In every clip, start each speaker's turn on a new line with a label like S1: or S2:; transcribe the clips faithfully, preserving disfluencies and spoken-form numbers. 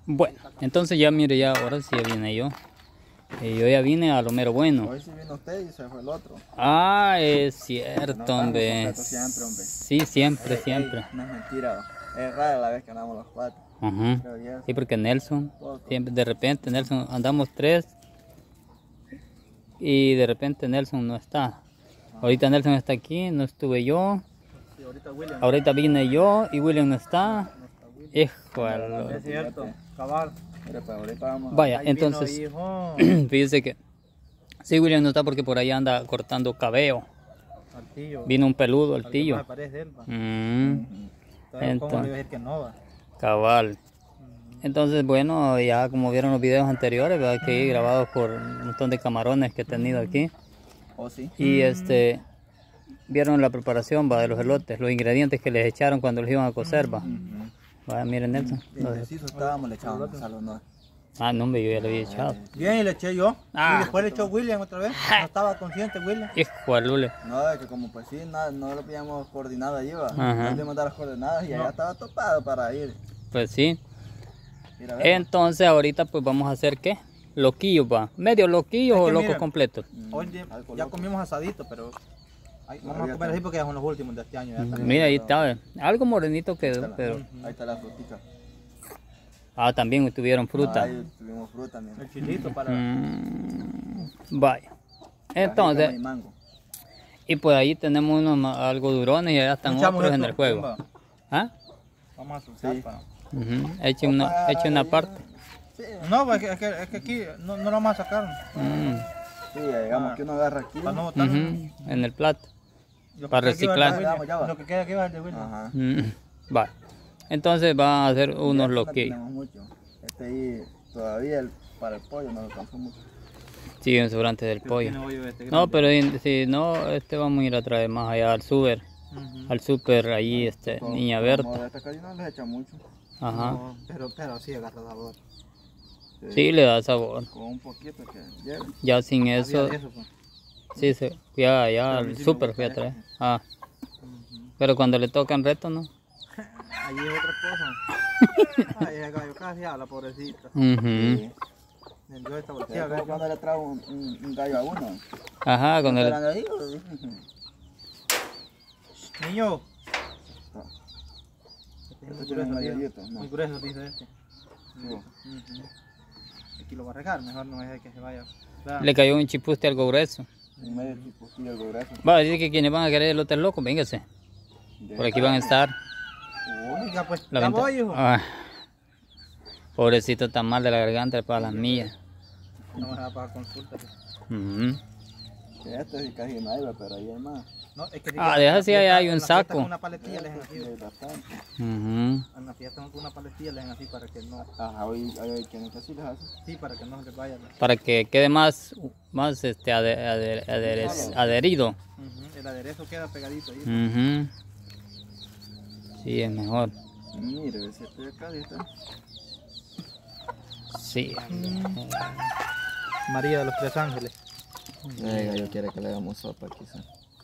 S1: Bueno, entonces ya mire, ya ahora sí ya vine yo. Y yo ya vine a lo mero bueno.
S2: Hoy sí vino usted y se fue el otro.
S1: Ah, es cierto,
S2: No,
S1: hombre.
S2: siempre, hombre.
S1: Sí, siempre,
S2: Ey,
S1: siempre.
S2: ey, no es mentira. Es rara la vez que andamos los cuatro.
S1: Ajá.
S2: Pero ya
S1: Sí, porque Nelson,
S2: Todo.
S1: siempre de repente Nelson, andamos tres y de repente Nelson no está. Ahorita Nelson está aquí, no estuve yo.
S3: Sí, ahorita William.
S1: Ahorita vine yo y William no está. Híjole.
S3: Es cierto, cabal.
S2: Mira, pues ahorita vamos a...
S1: Vaya,
S3: Ahí vino,
S1: entonces,
S3: hijo,
S1: fíjese que sí, William no está porque por ahí anda cortando cabello.
S3: al tío.
S1: Vino un peludo, el
S3: Al que
S1: tío.
S3: más parece él, va.
S1: Mm,
S3: Entonces, ¿cómo
S1: entonces-
S3: le iba a decir que no va?
S1: cabal. Entonces, bueno, ya como vieron los videos anteriores, ¿verdad? Que he grabado por un montón de camarones que he tenido aquí.
S2: Oh, sí.
S1: Y este, vieron la preparación, va, de los elotes, los ingredientes que les echaron cuando los iban a cocer, va. Va, miren Nelson.
S2: Bien preciso estábamos, le echábamos sal o no.
S1: Ah, no, hombre, yo ya lo había echado.
S3: Bien, y le eché yo.
S1: Ah.
S3: Y después le echó William otra vez. No estaba consciente William.
S1: Hijo de lule.
S2: No, es que como pues sí, no, no lo pillamos coordinado allí, va.
S1: Ajá.
S2: No le mandar las coordenadas y allá estaba topado para ir.
S1: Pues sí.
S2: Ir a ver.
S1: Entonces, ahorita pues vamos a hacer, ¿qué? Loquillos, va. Medio loquillos
S3: Es
S1: o
S3: que
S1: locos
S3: mira,
S1: completos.
S3: Hoy ya,
S2: Algo
S3: ya
S2: loco.
S3: comimos asadito, pero ay, vamos a
S2: Ahorita.
S3: comer así porque ya son los últimos de este año. Ya está.
S1: Mira, ahí está, eh. Algo morenito
S2: Ahí
S1: quedó,
S2: está la-
S1: pero...
S2: Ahí está la frutita.
S1: Ah, también tuvieron fruta.
S2: Ahí tuvimos fruta también.
S3: El chilito para...
S1: Mm, vaya.
S2: Jícama
S1: Entonces,
S2: y mango.
S1: y pues ahí tenemos unos ma- algo durones y allá están
S3: Echamos
S1: otros en
S3: esto,
S1: el juego.
S3: Simba.
S1: ¿Ah?
S3: Vamos a soltar
S2: Sí.
S3: para...
S1: Ujú. Eche una, eche una parte.
S2: Sí,
S3: No, pues, es que, es que, es que aquí no, no lo vamos a sacar.
S1: Mm,
S2: sí, digamos
S3: Ah.
S2: que uno agarra aquí.
S3: Para no botar.
S1: ujú, En el plato.
S3: Lo que
S1: para
S3: queda aquí va el de
S1: reciclar.
S3: William.
S2: Ya va, ya va.
S3: Lo que queda aquí va el de William.
S2: Ajá.
S1: Mm, va. Entonces van a hacer unos
S2: Ya no
S1: loquillos.
S2: tenemos mucho. Este ahí todavía el, para el pollo no lo alcanzó mucho.
S1: Sí, un sobrante del
S3: Pero tiene
S1: pollo.
S3: hoyo este
S1: No,
S3: grande.
S1: pero in- si no, este vamos a ir a traer más allá al super.
S3: Ujú.
S1: Al super, ahí, este,
S2: Como-
S1: Niña
S2: como
S1: Berta.
S2: de esta calle no les echa mucho.
S1: Ajá.
S3: No, pero, pero sí agarra sabor.
S1: Sí, le da sabor.
S2: Con un poquito que lleve.
S1: Ya sin
S3: Había
S1: eso,
S3: de eso, pues.
S1: sí, se, fui a- ya
S3: Pero a
S1: al
S3: mí sí me
S1: super
S3: gusta
S1: fui a
S3: eso.
S1: traer. Ah. Pero cuando le tocan retos, ¿no?
S3: Allí es otra cosa. Ay, ese gallo casi habla, pobrecita.
S1: Ujú.
S2: Sí.
S3: Vendió esta
S2: Sí,
S3: bolsilla,
S2: como cuando le trae un, un, un gallo a uno.
S1: Ajá, con el...
S2: Esperando ahí,
S3: Niño.
S2: Este tiene un gallito, no.
S3: Muy grueso, dice este.
S2: Sí.
S3: Ujú. Aquí lo va a regar, mejor no es que se vaya. Vea.
S1: Le cayó un chipuste algo grueso.
S2: En medio tipo sí, algo grueso.
S1: Va, dice que quienes van a querer elotes locos, véngase. Por aquí van a estar.
S3: Oiga, pues,
S1: La
S3: ya
S1: venta-
S3: voy, hijo.
S1: Ah. Pobrecito, está mal de la garganta para las millas.
S3: No me va a pagar consulta. pues.
S1: Ujú.
S2: Sí, este sí casi no hay, pero ahí hay más.
S3: No, es que
S1: Ah,
S3: que
S1: deja
S3: en la
S1: si ahí
S3: fiesta-
S1: hay
S3: en
S1: un
S3: la fiesta
S1: saco.
S3: Con una paletilla le dejan
S2: Sí,
S3: así.
S2: hay bastante.
S1: Ujú.
S3: En la fiesta con una paletilla le dejan así para que no.
S2: Ajá, hoy hay quienes casi les hacen.
S3: Sí, para que no se les vaya.
S1: Para que quede más, más este, ade- ade- aderes- adherido.
S3: Ujú, el aderezo queda pegadito ahí.
S1: Ujú. Sí, es mejor.
S2: Mire, ese de acá ahí está.
S1: Sí.
S3: María de los Tres Ángeles.
S2: El gallo quiere que le hagamos sopa quizás.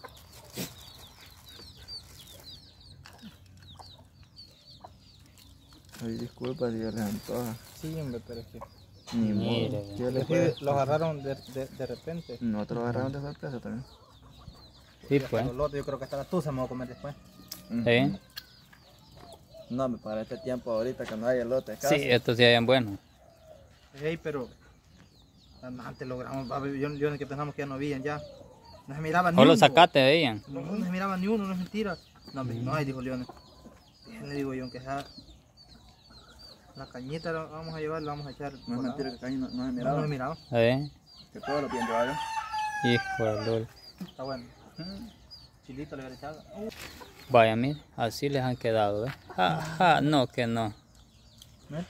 S2: Ay, disculpa si yo les antoja.
S3: Sí, hombre, pero es que.
S2: Ni
S1: Mire,
S2: modo. Yo les
S3: Es
S2: puedo...
S3: que lo agarraron de, de, de repente.
S2: Nosotros agarraron de sorpresa también.
S1: Sí,
S3: Hasta
S1: pues.
S3: los lotes, yo creo que hasta la tusa me voy a comer después.
S1: Sí.
S2: No, me para este tiempo ahorita que no hay elote.
S1: Sí, estos sí hayan buenos.
S3: Ey, pero. Antes logramos. a ver, Yo, yo en que pensamos que ya no habían ya. No se miraba ni
S1: O
S3: uno.
S1: los sacate veían.
S3: No, no se miraba ni uno, no es mentira. No, hombre, no hay, dijo Leones. Bien, le digo yo, aunque sea. La cañita la vamos a llevar, la vamos a echar.
S2: No es
S3: por
S2: mentira
S3: lado.
S2: que casi no, no se
S3: No, no
S2: miraba.
S3: he mirado.
S1: ¿Eh?
S2: Que todo lo piden llevar.
S1: Hijo de lol.
S3: Está bueno. Chilito le hubiera echado.
S1: Vaya, mire, así les han quedado, ¿eh? Ja, ja, no, que no.
S3: ¿Eh?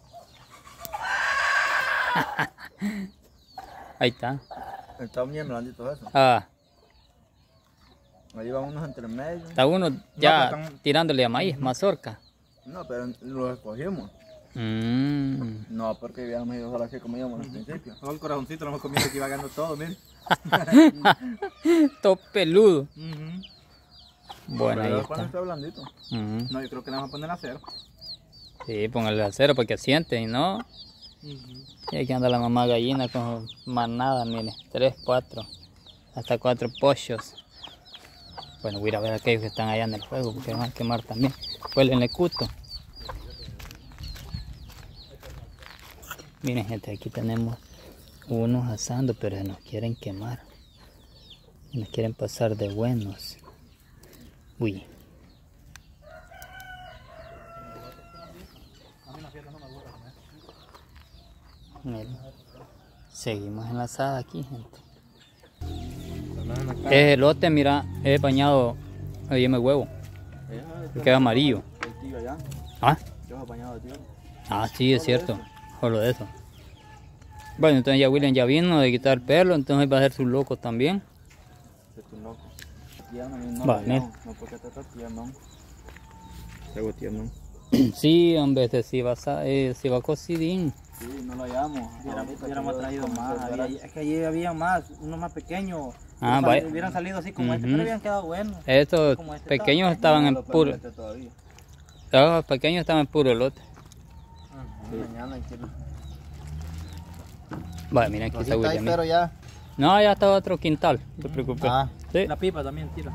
S1: Ahí está.
S2: Está bien blandito eso.
S1: Ah,
S2: Ahí van unos entre medio.
S1: está uno ya
S3: pero están-
S1: tirándole a maíz, mazorca.
S2: No, pero los escogimos.
S1: Mmm.
S2: No, porque habíamos ido a las que comíamos al principio.
S3: Todo el corazoncito lo hemos comido que iba ganando todo, mire.
S1: Todo peludo.
S3: Ujú.
S1: Bueno, ahí
S2: Pero cuando
S1: está.
S2: está blandito.
S1: Ujú.
S3: No, yo creo que le vamos a poner a cero.
S1: Sí, póngale acero para que sienten, y no.
S3: Ujú.
S1: Y aquí anda la mamá gallina con manada, mire, tres, cuatro, hasta cuatro pollos. Bueno, voy a ir a ver a aquellos que están allá en el fuego, porque van a quemar también. Huelen el cuto. Miren gente, aquí tenemos unos asando, pero se nos quieren quemar. Nos quieren pasar de buenos. Uy. Miren. Seguimos en la asada aquí, gente. Es elote, mira, es bañado, oye, me huevo. Queda amarillo.
S2: El tío allá.
S1: ¿Ah?
S2: Yo he apañado tío.
S1: Ah, sí, es cierto. Solo de eso. Bueno, entonces ya William ya vino de quitar el pelo, entonces va a ser su loco también.
S2: Es tu loco. Tío no, no,
S1: Va,
S2: no,
S1: mira.
S2: no, no porque te está tío no. Tengo tío no.
S1: Sí, hombre, este sí va a, sa- eh, sí va a cocidín.
S2: Sí, no lo llamo.
S3: Hubiéramos, hubiéramos traído más. Había- es que allí había más, unos más pequeños.
S1: Ah,
S3: Sal-
S1: vaya.
S3: Hubieran salido así como este,
S1: Ujú.
S3: pero hubieran quedado buenos.
S1: Estos
S3: Como este
S1: pequeños estaban en puro,
S2: Este todavía.
S1: los pequeños estaban en puro elote.
S2: Sí. Mañana hay que ir.
S1: Vale, mira aquí está William. mira.
S2: pero ya.
S1: No, ya está otro quintal, no te preocupes.
S2: Ah.
S1: Sí.
S3: La pipa también tira.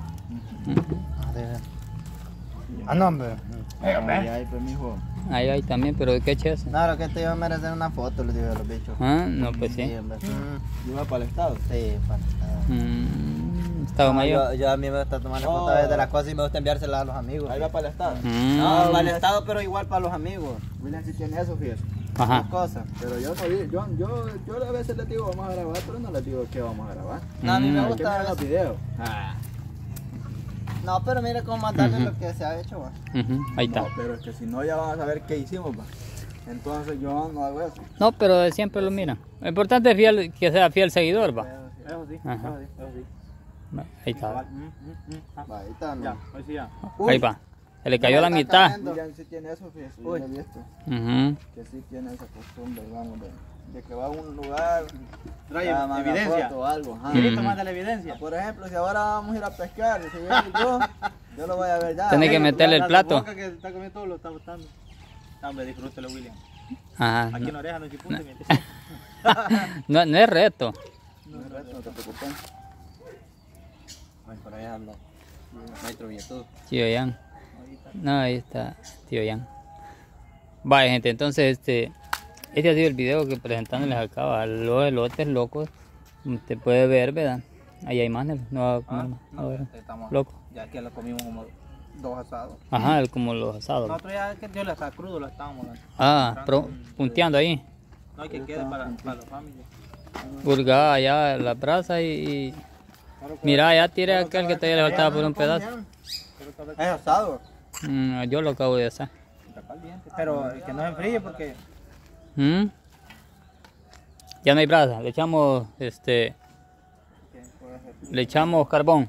S2: Ah, no, hombre. Ay, ay, pues, mijo.
S1: Ahí hay también, pero ¿de qué ches?
S2: No, lo que te iba a merecer una foto, le digo a los bichos.
S1: Ah, no, pues sí.
S2: hombre. ¿Iba para el estado? Sí, para el estado.
S1: Mm, estado mayor.
S2: Yo, yo a mí me gusta tomar
S3: Oh.
S2: fotos de las cosas y me gusta enviárselas a los amigos. Ahí va para el estado.
S1: Mm.
S2: No, para el estado, pero igual para los amigos. William sí tiene eso, fíjate.
S1: Ajá.
S2: Las cosas. Pero yo no vi, yo, yo, yo a veces les digo vamos a grabar, pero no les digo que vamos a grabar.
S1: No, a mí me
S2: Hay que
S1: gusta
S2: mirar los videos. Ah.
S4: No, pero mira cómo mandarle
S1: Ujú.
S4: lo que se ha hecho, va.
S1: Ujú, ahí está.
S2: No, pero es que si no ya van a saber qué hicimos, va. Entonces yo no hago eso.
S1: No, pero siempre lo miran. Lo importante es fiel, que sea fiel seguidor, va.
S3: Eso sí,
S1: Ajá.
S3: eso sí, eso sí.
S1: Ahí está.
S3: Mm, mm, mm. Ah,
S2: Va, ahí está,
S3: ya,
S2: ¿no?
S3: hoy sí ya.
S1: Ahí va. Se le cayó la
S4: está
S1: mitad.
S4: cayendo.
S2: William sí tiene eso, fíjate. Yo
S3: Uy.
S2: lo he visto.
S1: Ujú.
S2: Que sí tiene esa costumbre, digamos, de, de que va a un lugar.
S3: Trae
S2: ya manda
S3: evidencia.
S2: foto o algo. Ajá.
S3: Querito,
S1: Ujú.
S3: manda la evidencia.
S2: Por ejemplo, si ahora vamos a ir a pescar, y si yo, yo, yo lo voy a ver ya.
S1: Tiene que
S2: Bueno,
S1: meterle el
S3: La- la
S1: plato.
S3: boca que está comiendo todo lo está botando. Hombre, disfrútelo, William.
S1: Ajá.
S3: Aquí en
S1: No,
S3: la oreja no se punte, miente.
S1: no, no es reto.
S2: No, no, no te preocupes.
S4: Ay, por ahí anda. Maestro Vietud.
S1: Tío Yan. No, ahí está Tío Yan. Vaya gente, entonces este, este ha sido el video que presentándoles acá los elotes locos. Usted puede ver, ¿verdad? Ahí hay más, ¿no? No va a comer más. A ver.
S3: Estamos,
S1: Loco.
S3: ya que lo comimos como dos asados.
S1: Ajá, el- como los asados.
S3: Nosotros ya que yo lo estaba crudo, lo estábamos dando.
S1: Ah, pro- punteando ahí.
S3: No hay que quede para, para los familias.
S1: Burgada allá la brasa y, y- mira, ya tiré aquel que todavía le faltaba por un pedazo.
S4: Es asado.
S1: Mm, yo lo acabo de hacer.
S3: Pero que no se enfríe porque
S1: ¿Mm? Ya no hay brasa, le echamos este le echamos carbón.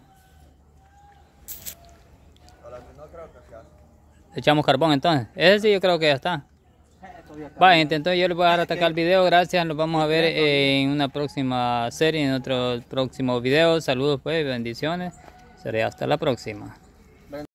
S1: Le echamos carbón entonces. Ese sí yo creo que ya está. Vale, gente, entonces yo les voy a dar hasta acá el video. Gracias, nos vamos a ver en una próxima serie, en otro próximo video. Saludos pues, bendiciones. Seré hasta la próxima.